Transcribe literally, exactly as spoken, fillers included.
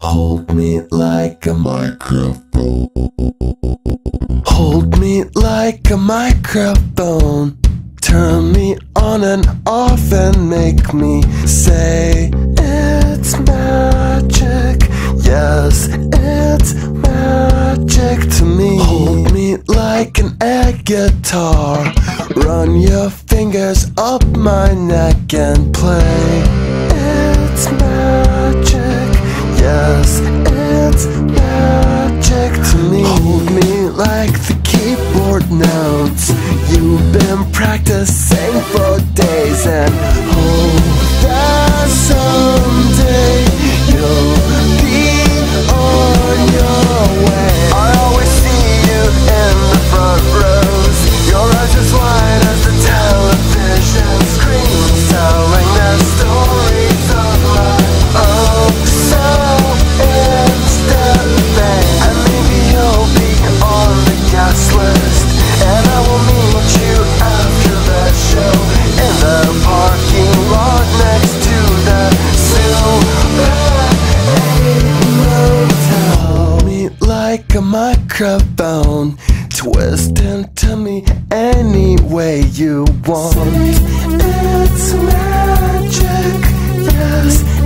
Hold me like a microphone. Hold me like a microphone. Turn me on and off and make me say it's magic. Yes, it's magic to me. Hold me like an air guitar. Run your fingers up my neck and play. It's magic. Yes, it's magic to me. Hold me like the keyboard notes you've been practicing for days, and hope that someday you'll be on your way. I always see you in the front rows. Your eyes as wide as the television screens, telling their stories of my own. So instead, and maybe you'll be on the guest list, and I will meet you after that show in the parking lot next to the Super Motel. Hold me like a microphone. Twist into me any way you want. It's magic. Yes,